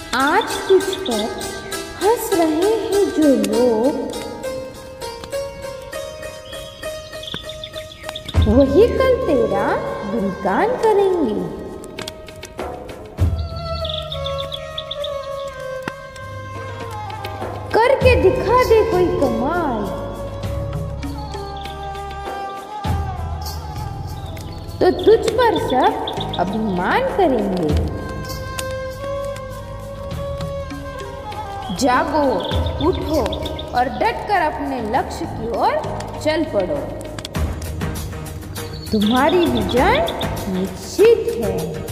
आज तुझ पर हंस रहे हैं जो लोग, वही कल तेरा गुणगान करेंगे। करके दिखा दे कोई कमाल, तो तुझ पर सब अभिमान करेंगे। जागो, उठो और डटकर अपने लक्ष्य की ओर चल पड़ो। तुम्हारी विजय निश्चित है।